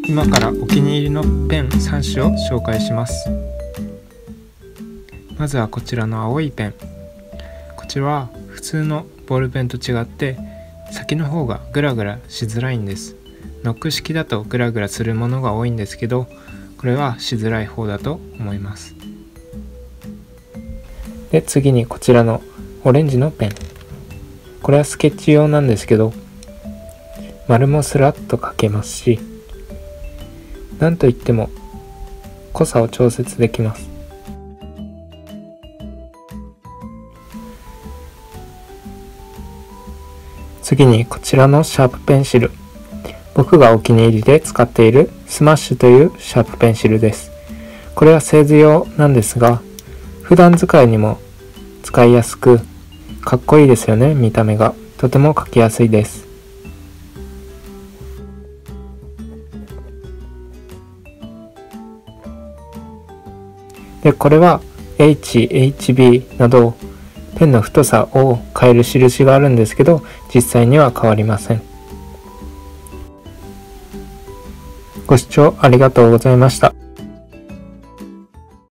今からお気に入りのペン3種を紹介します。まずはこちらの青いペン。こちらは普通のボールペンと違って先の方がグラグラしづらいんです。ノック式だとグラグラするものが多いんですけど、これはしづらい方だと思います。で、次にこちらのオレンジのペン。これはスケッチ用なんですけど、丸もスラッと描けますし、なんといっても濃さを調節できます。次にこちらのシャープペンシル。僕がお気に入りで使っているスマッシュというシャープペンシルです。これは製図用なんですが、普段使いにも使いやすく、かっこいいですよね。見た目がとても描きやすいです。で、これは HB などペンの太さを変える印があるんですけど、実際には変わりません。ご視聴ありがとうございました。